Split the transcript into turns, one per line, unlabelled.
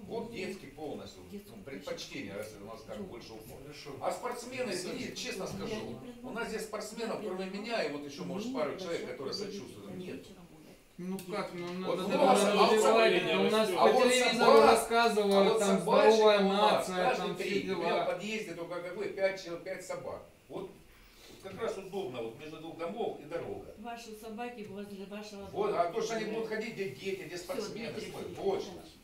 Вот детский полностью, предпочтение, раз у нас как больше упор. А спортсмены, извините, честно скажу, у нас здесь спортсменов, кроме меня, и вот еще, может, пару человек, которые сочувствуют, нет.
Ну как, ну
Вот
надо
у нас
у нас по телевизору рассказывают, там здоровая нация, там все
У меня в
дела.
подъезде только какой, 5 собак. Вот как раз удобно, вот между двух домов и дорога.
Ваши собаки возле вашего дома.
Вот, а то, что они будут ходить, где дети, где спортсмены, точно.